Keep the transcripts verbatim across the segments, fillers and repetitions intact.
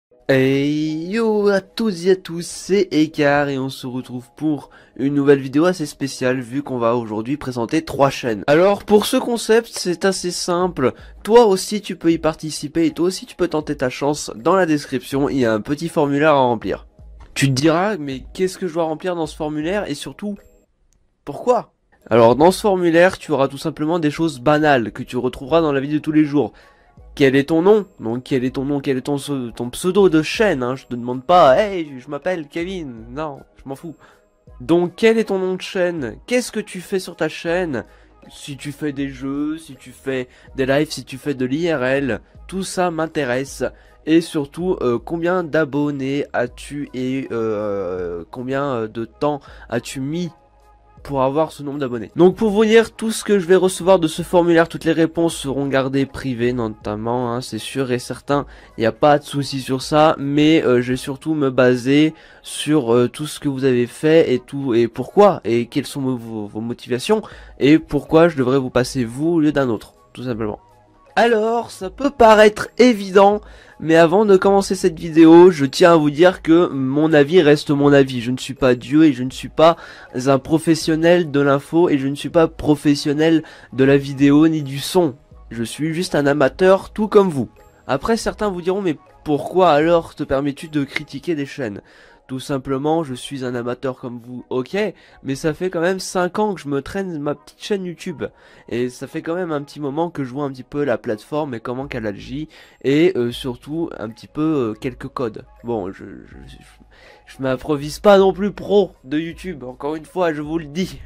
Hey yo à tous et à tous, c'est Ekar et on se retrouve pour une nouvelle vidéo assez spéciale vu qu'on va aujourd'hui présenter trois chaînes. Alors pour ce concept c'est assez simple, toi aussi tu peux y participer et toi aussi tu peux tenter ta chance. Dans la description il y a un petit formulaire à remplir. Tu te diras mais qu'est-ce que je dois remplir dans ce formulaire et surtout pourquoi? Alors dans ce formulaire tu auras tout simplement des choses banales que tu retrouveras dans la vie de tous les jours. Quel est ton nom? Donc quel est ton nom? Quel est ton, ton pseudo de chaîne, hein? Je te demande pas, hey, je m'appelle Kevin. Non, je m'en fous. Donc quel est ton nom de chaîne? Qu'est-ce que tu fais sur ta chaîne? Si tu fais des jeux, si tu fais des lives, si tu fais de l'I R L, tout ça m'intéresse. Et surtout, euh, combien d'abonnés as-tu et euh, combien de temps as-tu mis pour avoir ce nombre d'abonnés. Donc pour vous dire tout ce que je vais recevoir de ce formulaire, toutes les réponses seront gardées privées notamment, hein, c'est sûr et certain, il n'y a pas de souci sur ça, mais euh, je vais surtout me baser sur euh, tout ce que vous avez fait et tout et pourquoi et quelles sont vos, vos motivations et pourquoi je devrais vous passer vous au lieu d'un autre, tout simplement. Alors, ça peut paraître évident, mais avant de commencer cette vidéo, je tiens à vous dire que mon avis reste mon avis. Je ne suis pas Dieu et je ne suis pas un professionnel de l'info et je ne suis pas professionnel de la vidéo ni du son. Je suis juste un amateur tout comme vous. Après, certains vous diront, mais pourquoi alors te permets-tu de critiquer des chaînes ? Tout simplement, je suis un amateur comme vous, ok, mais ça fait quand même cinq ans que je me traîne ma petite chaîne YouTube. Et ça fait quand même un petit moment que je vois un petit peu la plateforme et comment qu'elle agit. Et euh, surtout, un petit peu euh, quelques codes. Bon, je, je, je, je m'improvise pas non plus pro de YouTube, encore une fois, je vous le dis.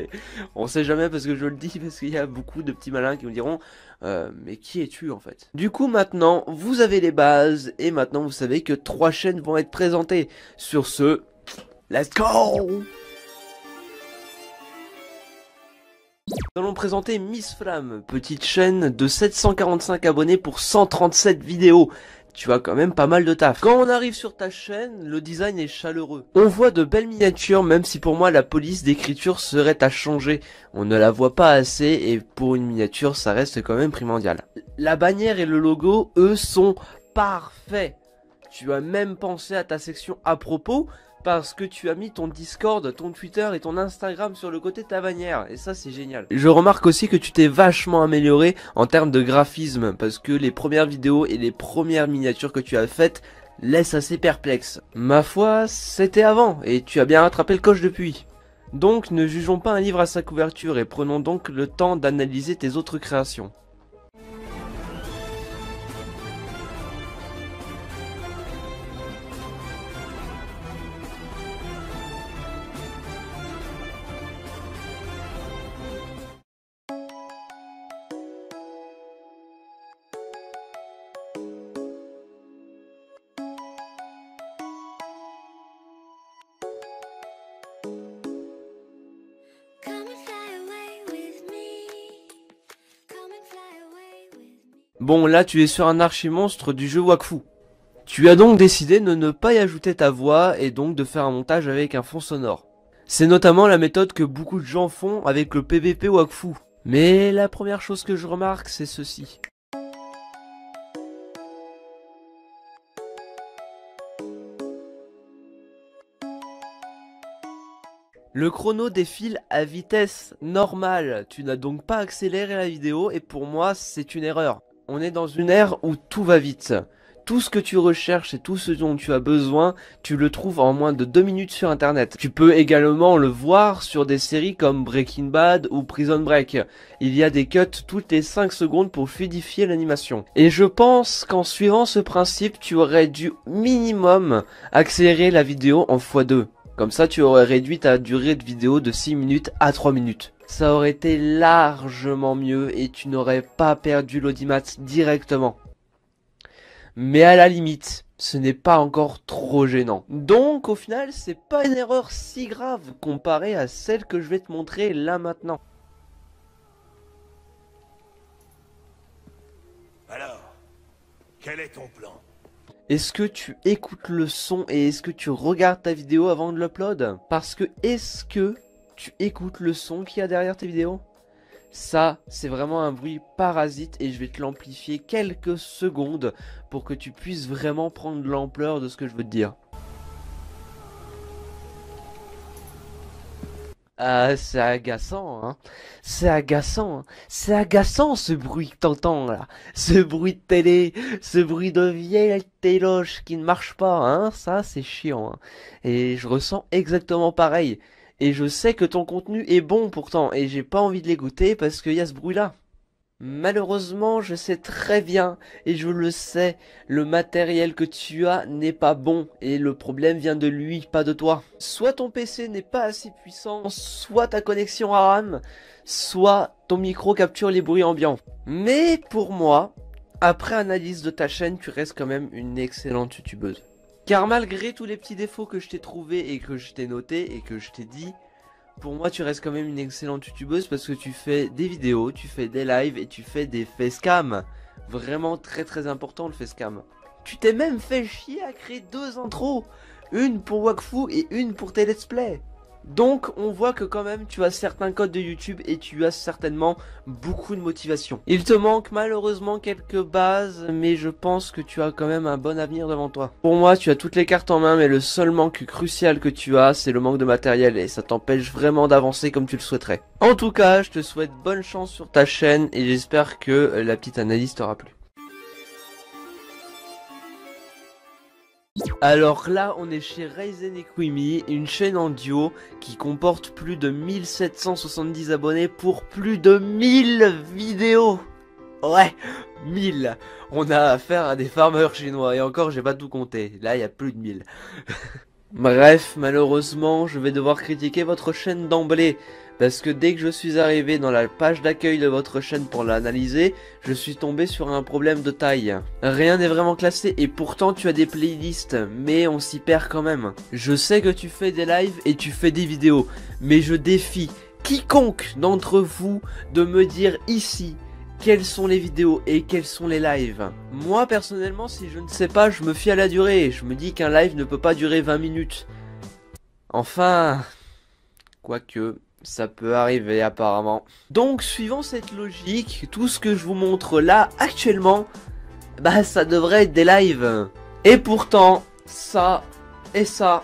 On sait jamais parce que je le dis, parce qu'il y a beaucoup de petits malins qui me diront euh, mais qui es-tu en fait? Du coup maintenant, vous avez les bases, et maintenant vous savez que trois chaînes vont être présentées. Sur ce, let's go! Nous allons présenter Miss Flamme, petite chaîne de sept cent quarante-cinq abonnés pour cent trente-sept vidéos. Tu as quand même pas mal de taf. Quand on arrive sur ta chaîne, le design est chaleureux. On voit de belles miniatures, même si pour moi la police d'écriture serait à changer. On ne la voit pas assez et pour une miniature ça reste quand même primordial. La bannière et le logo, eux, sont parfaits. Tu as même pensé à ta section à propos parce que tu as mis ton Discord, ton Twitter et ton Instagram sur le côté de ta bannière. Et ça, c'est génial. Je remarque aussi que tu t'es vachement amélioré en termes de graphisme parce que les premières vidéos et les premières miniatures que tu as faites laissent assez perplexe. Ma foi, c'était avant et tu as bien rattrapé le coche depuis. Donc, ne jugeons pas un livre à sa couverture et prenons donc le temps d'analyser tes autres créations. Bon, là tu es sur un archi-monstre du jeu Wakfu. Tu as donc décidé de ne pas y ajouter ta voix et donc de faire un montage avec un fond sonore. C'est notamment la méthode que beaucoup de gens font avec le P V P Wakfu. Mais la première chose que je remarque, c'est ceci. Le chrono défile à vitesse normale. Tu n'as donc pas accéléré la vidéo et pour moi, c'est une erreur. On est dans une ère où tout va vite. Tout ce que tu recherches et tout ce dont tu as besoin, tu le trouves en moins de deux minutes sur internet. Tu peux également le voir sur des séries comme Breaking Bad ou Prison Break. Il y a des cuts toutes les cinq secondes pour fluidifier l'animation. Et je pense qu'en suivant ce principe, tu aurais dû minimum accélérer la vidéo en fois deux. Comme ça, tu aurais réduit ta durée de vidéo de six minutes à trois minutes. Ça aurait été largement mieux et tu n'aurais pas perdu l'audimat directement. Mais à la limite, ce n'est pas encore trop gênant. Donc au final, c'est pas une erreur si grave comparée à celle que je vais te montrer là maintenant. Alors, quel est ton plan? Est-ce que tu écoutes le son et est-ce que tu regardes ta vidéo avant de l'upload? Parce que est-ce que tu écoutes le son qu'il y a derrière tes vidéos? Ça, c'est vraiment un bruit parasite et je vais te l'amplifier quelques secondes pour que tu puisses vraiment prendre l'ampleur de ce que je veux te dire. Ah, c'est agaçant, hein. C'est agaçant, hein. C'est agaçant ce bruit que t'entends là. Ce bruit de télé, ce bruit de vieille téloche qui ne marche pas, hein. Ça, c'est chiant, hein. Et je ressens exactement pareil. Et je sais que ton contenu est bon pourtant, et j'ai pas envie de l'écouter parce qu'il y a ce bruit-là. Malheureusement, je sais très bien, et je le sais, le matériel que tu as n'est pas bon, et le problème vient de lui, pas de toi. Soit ton P C n'est pas assez puissant, soit ta connexion à RAM, soit ton micro capture les bruits ambiants. Mais pour moi, après analyse de ta chaîne, tu restes quand même une excellente youtubeuse. Car malgré tous les petits défauts que je t'ai trouvés et que je t'ai notés et que je t'ai dit, pour moi, tu restes quand même une excellente youtubeuse parce que tu fais des vidéos, tu fais des lives et tu fais des facecam. Vraiment très très important le facecam. Tu t'es même fait chier à créer deux intros. Une pour Wakfu et une pour tes let's play. Donc on voit que quand même tu as certains codes de YouTube et tu as certainement beaucoup de motivation. Il te manque malheureusement quelques bases, mais je pense que tu as quand même un bon avenir devant toi. Pour moi tu as toutes les cartes en main, mais le seul manque crucial que tu as c'est le manque de matériel et ça t'empêche vraiment d'avancer comme tu le souhaiterais. En tout cas je te souhaite bonne chance sur ta chaîne et j'espère que la petite analyse t'aura plu. Alors là, on est chez Reizen et Kwimi, une chaîne en duo qui comporte plus de mille sept cent soixante-dix abonnés pour plus de mille vidéos. Ouais, mille. On a affaire à des farmers chinois et encore, j'ai pas tout compté. Là, il y a plus de mille. Bref, malheureusement, je vais devoir critiquer votre chaîne d'emblée. Parce que dès que je suis arrivé dans la page d'accueil de votre chaîne pour l'analyser, je suis tombé sur un problème de taille. Rien n'est vraiment classé et pourtant tu as des playlists, mais on s'y perd quand même. Je sais que tu fais des lives et tu fais des vidéos, mais je défie quiconque d'entre vous de me dire ici quelles sont les vidéos et quels sont les lives. Moi personnellement, si je ne sais pas, je me fie à la durée. Je me dis qu'un live ne peut pas durer vingt minutes. Enfin, quoique... ça peut arriver apparemment. Donc suivant cette logique, tout ce que je vous montre là actuellement, bah ça devrait être des lives. Et pourtant, ça et ça,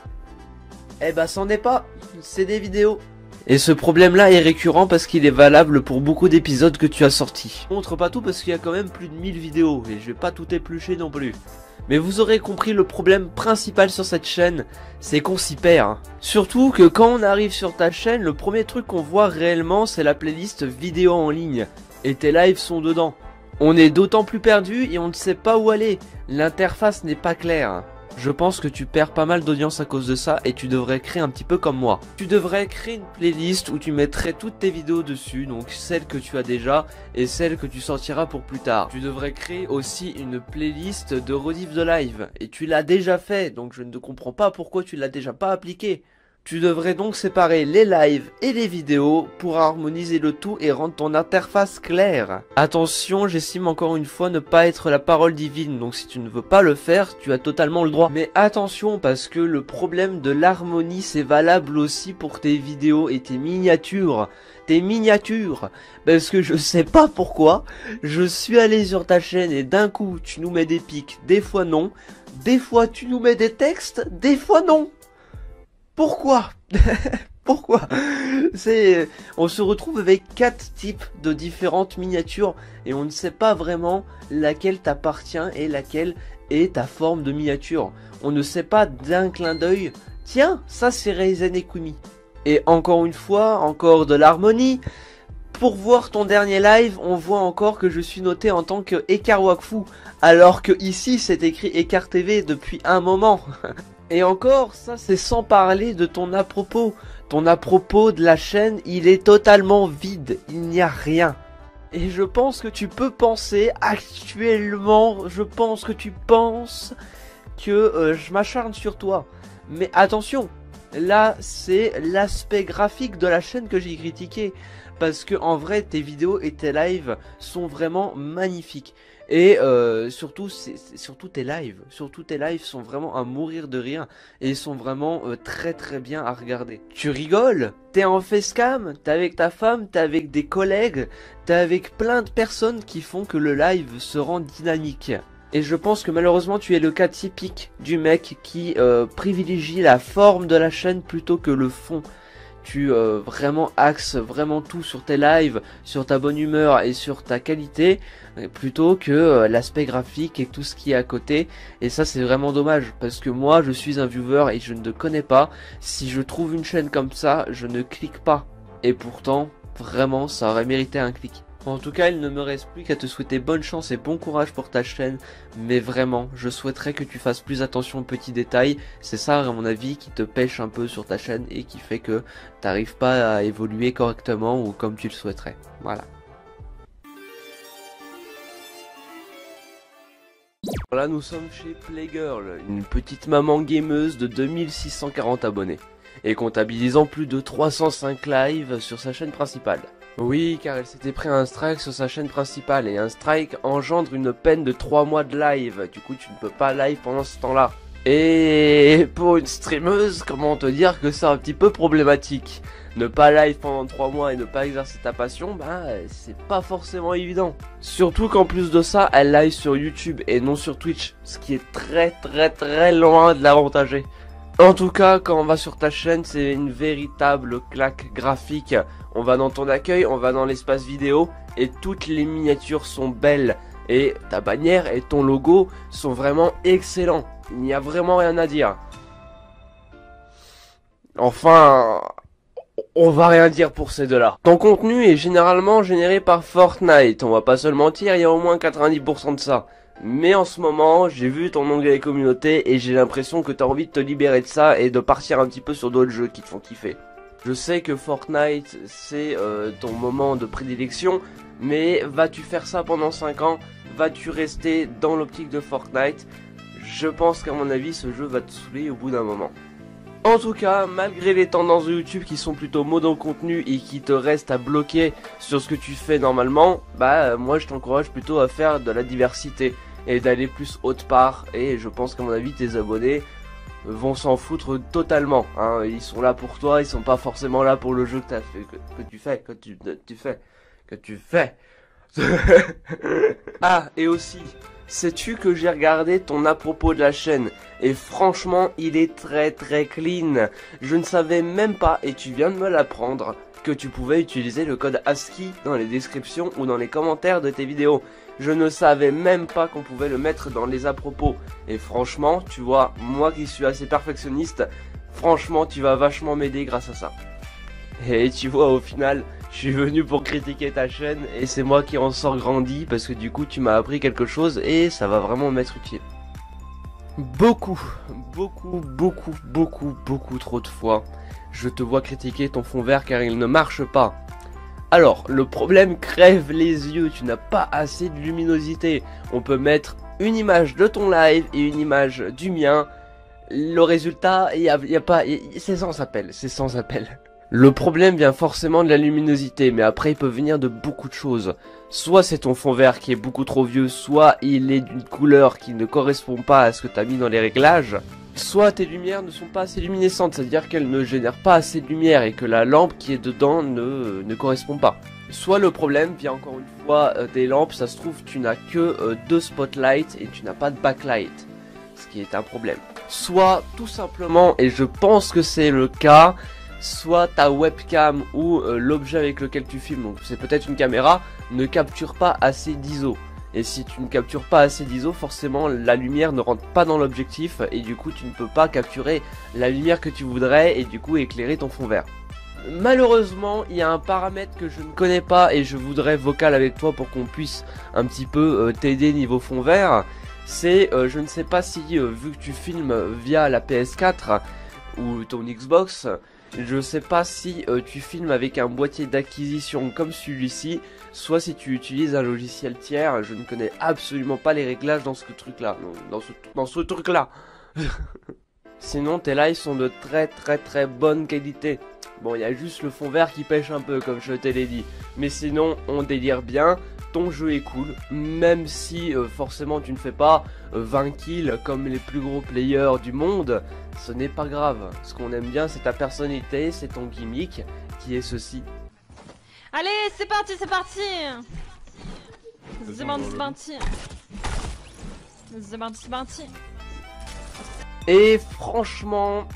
eh bah c'en est pas, c'est des vidéos. Et ce problème là est récurrent parce qu'il est valable pour beaucoup d'épisodes que tu as sortis. Je montre pas tout parce qu'il y a quand même plus de mille vidéos et je vais pas tout éplucher non plus. Mais vous aurez compris le problème principal sur cette chaîne, c'est qu'on s'y perd. Surtout que quand on arrive sur ta chaîne, le premier truc qu'on voit réellement c'est la playlist vidéo en ligne. Et tes lives sont dedans. On est d'autant plus perdu et on ne sait pas où aller. L'interface n'est pas claire. Je pense que tu perds pas mal d'audience à cause de ça et tu devrais créer un petit peu comme moi. Tu devrais créer une playlist où tu mettrais toutes tes vidéos dessus, donc celles que tu as déjà et celles que tu sortiras pour plus tard. Tu devrais créer aussi une playlist de rediff de live et tu l'as déjà fait, donc je ne comprends pas pourquoi tu l'as déjà pas appliqué. Tu devrais donc séparer les lives et les vidéos pour harmoniser le tout et rendre ton interface claire. Attention, j'estime encore une fois ne pas être la parole divine, donc si tu ne veux pas le faire, tu as totalement le droit. Mais attention parce que le problème de l'harmonie c'est valable aussi pour tes vidéos et tes miniatures. Tes miniatures, parce que je sais pas pourquoi, je suis allé sur ta chaîne et d'un coup tu nous mets des pics, des fois non, des fois tu nous mets des textes, des fois non. Pourquoi? Pourquoi? C'est, on se retrouve avec quatre types de différentes miniatures et on ne sait pas vraiment laquelle t'appartient et laquelle est ta forme de miniature. On ne sait pas d'un clin d'œil. Tiens, ça c'est Reizen et Kwimi. Et encore une fois, encore de l'harmonie. Pour voir ton dernier live, on voit encore que je suis noté en tant que Ekar Wakfu, alors que ici c'est écrit Ekar T V depuis un moment. Et encore, ça c'est sans parler de ton à propos. Ton à propos de la chaîne, il est totalement vide, il n'y a rien. Et je pense que tu peux penser, actuellement, je pense que tu penses que euh, je m'acharne sur toi. Mais attention, là c'est l'aspect graphique de la chaîne que j'ai critiqué. Parce que en vrai tes vidéos et tes lives sont vraiment magnifiques. Et euh, surtout, c'est surtout tes lives. Surtout tes lives sont vraiment à mourir de rire. Et ils sont vraiment euh, très très bien à regarder. Tu rigoles? T'es en facecam? T'es avec ta femme? T'es avec des collègues? T'es avec plein de personnes qui font que le live se rend dynamique. Et je pense que malheureusement tu es le cas typique du mec qui euh, privilégie la forme de la chaîne plutôt que le fond. Tu euh, vraiment axes vraiment tout sur tes lives, sur ta bonne humeur et sur ta qualité, plutôt que euh, l'aspect graphique et tout ce qui est à côté. Et ça c'est vraiment dommage, parce que moi je suis un viewer et je ne te connais pas. Si je trouve une chaîne comme ça, je ne clique pas. Et pourtant, vraiment ça aurait mérité un clic. En tout cas, il ne me reste plus qu'à te souhaiter bonne chance et bon courage pour ta chaîne, mais vraiment, je souhaiterais que tu fasses plus attention aux petits détails. C'est ça, à mon avis, qui te pêche un peu sur ta chaîne et qui fait que t'arrives pas à évoluer correctement ou comme tu le souhaiterais. Voilà. Là, nous sommes chez Playgirl, une petite maman gameuse de deux mille six cent quarante abonnés, et comptabilisant plus de trois cent cinq lives sur sa chaîne principale. Oui, car elle s'était pris un strike sur sa chaîne principale, et un strike engendre une peine de trois mois de live. Du coup, tu ne peux pas live pendant ce temps-là. Et pour une streameuse, comment te dire que c'est un petit peu problématique. Ne pas live pendant trois mois et ne pas exercer ta passion, bah c'est pas forcément évident. Surtout qu'en plus de ça, elle live sur YouTube et non sur Twitch, ce qui est très très très loin de l'avantager. En tout cas, quand on va sur ta chaîne, c'est une véritable claque graphique. On va dans ton accueil, on va dans l'espace vidéo, et toutes les miniatures sont belles. Et ta bannière et ton logo sont vraiment excellents. Il n'y a vraiment rien à dire. Enfin, on va rien dire pour ces deux-là. Ton contenu est généralement généré par Fortnite. On va pas se le mentir, il y a au moins quatre-vingt-dix pour cent de ça. Mais en ce moment, j'ai vu ton onglet communauté et j'ai l'impression que t'as envie de te libérer de ça et de partir un petit peu sur d'autres jeux qui te font kiffer. Je sais que Fortnite, c'est euh, ton moment de prédilection, mais vas-tu faire ça pendant cinq ans? Vas-tu rester dans l'optique de Fortnite? Je pense qu'à mon avis, ce jeu va te saouler au bout d'un moment. En tout cas, malgré les tendances de YouTube qui sont plutôt mono contenu et qui te restent à bloquer sur ce que tu fais normalement, bah moi je t'encourage plutôt à faire de la diversité et d'aller plus haute part, et je pense qu'à mon avis tes abonnés vont s'en foutre totalement, hein. Ils sont là pour toi, ils sont pas forcément là pour le jeu que, as fait, que, que tu fais, que tu, tu fais, que tu fais. Ah, et aussi, sais-tu que j'ai regardé ton à propos de la chaîne, et franchement il est très très clean. Je ne savais même pas, et tu viens de me l'apprendre, que tu pouvais utiliser le code ASCII dans les descriptions ou dans les commentaires de tes vidéos. Je ne savais même pas qu'on pouvait le mettre dans les à propos. Et franchement, tu vois, moi qui suis assez perfectionniste, franchement tu vas vachement m'aider grâce à ça. Et tu vois, au final, je suis venu pour critiquer ta chaîne et c'est moi qui en sors grandi parce que du coup tu m'as appris quelque chose et ça va vraiment m'être utile. Beaucoup, beaucoup, beaucoup, beaucoup, beaucoup trop de fois, je te vois critiquer ton fond vert car il ne marche pas. Alors, le problème crève les yeux, tu n'as pas assez de luminosité. On peut mettre une image de ton live et une image du mien. Le résultat, il y a, y a pas, c'est sans appel, c'est sans appel. Le problème vient forcément de la luminosité, mais après il peut venir de beaucoup de choses. Soit c'est ton fond vert qui est beaucoup trop vieux, soit il est d'une couleur qui ne correspond pas à ce que tu as mis dans les réglages. Soit tes lumières ne sont pas assez luminescentes, c'est-à-dire qu'elles ne génèrent pas assez de lumière et que la lampe qui est dedans ne, ne correspond pas. Soit le problème vient encore une fois euh, des lampes, ça se trouve tu n'as que euh, deux spotlights et tu n'as pas de backlight, ce qui est un problème. Soit tout simplement, et je pense que c'est le cas, soit ta webcam ou euh, l'objet avec lequel tu filmes, donc c'est peut-être une caméra, ne capture pas assez d'I S O. Et si tu ne captures pas assez d'I S O, forcément la lumière ne rentre pas dans l'objectif et du coup tu ne peux pas capturer la lumière que tu voudrais et du coup éclairer ton fond vert. Malheureusement, il y a un paramètre que je ne connais pas et je voudrais vocal avec toi pour qu'on puisse un petit peu euh, t'aider niveau fond vert. C'est, euh, je ne sais pas si, euh, vu que tu filmes via la P S quatre ou ton Xbox, je sais pas si euh, tu filmes avec un boîtier d'acquisition comme celui-ci, soit si tu utilises un logiciel tiers. Je ne connais absolument pas les réglages dans ce truc là, dans ce, dans ce truc là. Sinon tes lives sont de très très très bonne qualité. Bon, il y a juste le fond vert qui pêche un peu comme je te l'ai dit, mais sinon on délire bien. ton jeu est cool, même si euh, forcément tu ne fais pas euh, vingt kills comme les plus gros players du monde, ce n'est pas grave. Ce qu'on aime bien, c'est ta personnalité, c'est ton gimmick qui est ceci. Allez, c'est parti, c'est parti. C'est parti, c'est parti. C'est parti, c'est parti. Et franchement,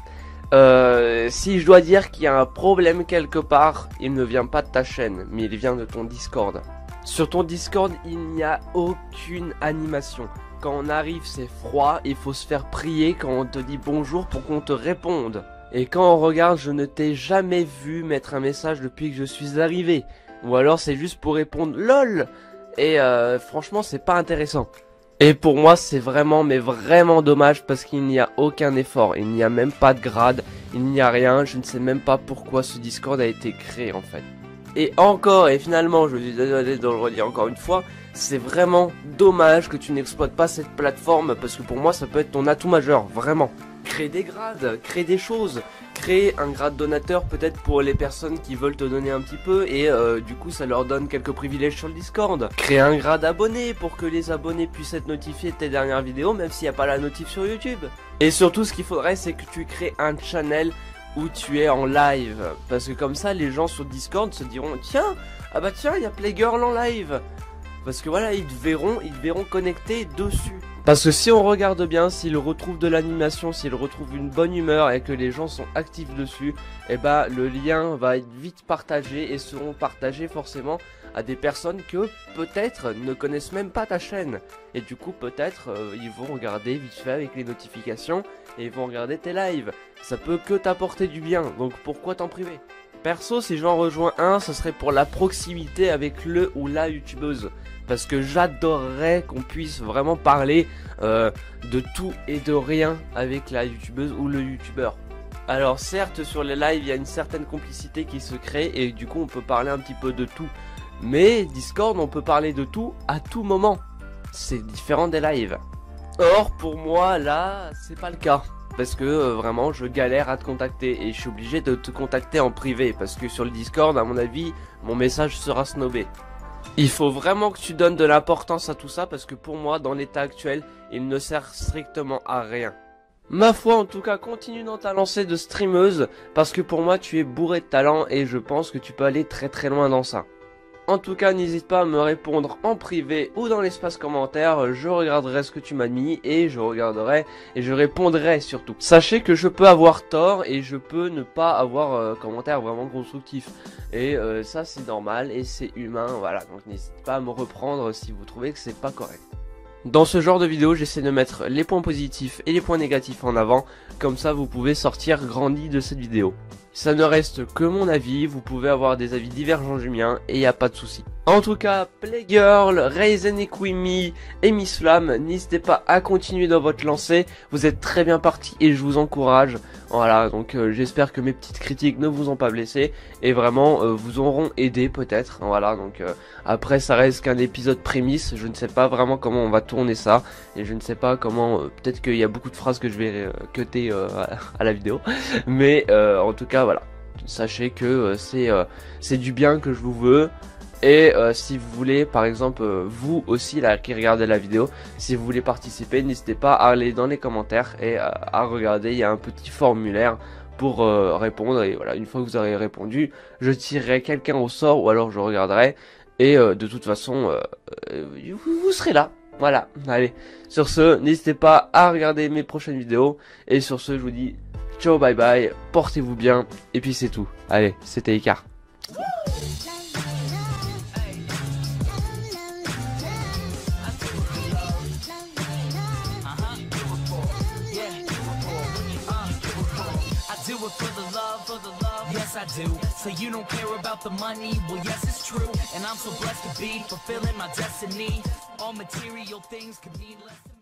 euh, si je dois dire qu'il y a un problème quelque part, il ne vient pas de ta chaîne, mais il vient de ton Discord. Sur ton Discord, il n'y a aucune animation. Quand on arrive, c'est froid, il faut se faire prier quand on te dit bonjour pour qu'on te réponde. Et quand on regarde, je ne t'ai jamais vu mettre un message depuis que je suis arrivé. Ou alors c'est juste pour répondre LOL. Et euh, franchement, c'est pas intéressant. Et pour moi, c'est vraiment, mais vraiment dommage parce qu'il n'y a aucun effort. Il n'y a même pas de grade, il n'y a rien. Je ne sais même pas pourquoi ce Discord a été créé en fait. Et encore, et finalement, je suis désolé de le redire encore une fois, c'est vraiment dommage que tu n'exploites pas cette plateforme parce que pour moi, ça peut être ton atout majeur, vraiment. Crée des grades, crée des choses, crée un grade donateur peut-être pour les personnes qui veulent te donner un petit peu et euh, du coup ça leur donne quelques privilèges sur le Discord. Crée un grade abonné pour que les abonnés puissent être notifiés de tes dernières vidéos même s'il n'y a pas la notif sur YouTube. Et surtout ce qu'il faudrait c'est que tu crées un channel où tu es en live parce que comme ça les gens sur Discord se diront tiens, ah bah tiens il y a Playgirl en live. Parce que voilà, ils te verront, ils te verront connectés dessus. Parce que si on regarde bien, s'ils retrouvent de l'animation, s'ils retrouvent une bonne humeur et que les gens sont actifs dessus, et eh bah le lien va être vite partagé et seront partagés forcément à des personnes que peut-être ne connaissent même pas ta chaîne. Et du coup peut-être euh, ils vont regarder vite fait avec les notifications et ils vont regarder tes lives. Ça peut que t'apporter du bien, donc pourquoi t'en priver? Perso, si j'en rejoins un, ce serait pour la proximité avec le ou la youtubeuse. Parce que j'adorerais qu'on puisse vraiment parler euh, de tout et de rien avec la youtubeuse ou le youtubeur. Alors certes, sur les lives, il y a une certaine complicité qui se crée et du coup on peut parler un petit peu de tout. Mais Discord, on peut parler de tout à tout moment. C'est différent des lives. Or, pour moi, là, c'est pas le cas. Parce que euh, vraiment je galère à te contacter et je suis obligé de te contacter en privé parce que sur le Discord à mon avis mon message sera snobé. Il faut vraiment que tu donnes de l'importance à tout ça parce que pour moi dans l'état actuel il ne sert strictement à rien. Ma foi en tout cas continue dans ta lancée de streameuse parce que pour moi tu es bourré de talent et je pense que tu peux aller très très loin dans ça. En tout cas, n'hésite pas à me répondre en privé ou dans l'espace commentaire, je regarderai ce que tu m'as mis et je regarderai et je répondrai surtout. Sachez que je peux avoir tort et je peux ne pas avoir euh, commentaire vraiment constructif. Et euh, ça c'est normal et c'est humain, voilà. Donc n'hésitez pas à me reprendre si vous trouvez que c'est pas correct. Dans ce genre de vidéo, j'essaie de mettre les points positifs et les points négatifs en avant, comme ça vous pouvez sortir grandi de cette vidéo. Ça ne reste que mon avis, vous pouvez avoir des avis divergents du mien et y a pas de souci. En tout cas, Playgirl, Raisin Equimi et Miss Flamme, n'hésitez pas à continuer dans votre lancée, vous êtes très bien partis et je vous encourage. Voilà, donc euh, j'espère que mes petites critiques ne vous ont pas blessé et vraiment euh, vous auront aidé peut-être. Voilà, donc euh, après ça reste qu'un épisode prémisse, je ne sais pas vraiment comment on va tourner ça et je ne sais pas comment, euh, peut-être qu'il y a beaucoup de phrases que je vais euh, cutter euh, à la vidéo, mais euh, en tout cas voilà, sachez que euh, c'est euh, c'est du bien que je vous veux. Et euh, si vous voulez, par exemple, euh, vous aussi là qui regardez la vidéo, si vous voulez participer, n'hésitez pas à aller dans les commentaires et euh, à regarder, il y a un petit formulaire pour euh, répondre. Et voilà, une fois que vous aurez répondu, je tirerai quelqu'un au sort ou alors je regarderai. Et euh, de toute façon, euh, euh, vous, vous serez là. Voilà, allez. Sur ce, n'hésitez pas à regarder mes prochaines vidéos. Et sur ce, je vous dis ciao, bye bye, portez-vous bien. Et puis c'est tout. Allez, c'était Icar. Do it for the love, for the love, yes I do. So you don't care about the money, well yes it's true. And I'm so blessed to be fulfilling my destiny. All material things could mean less.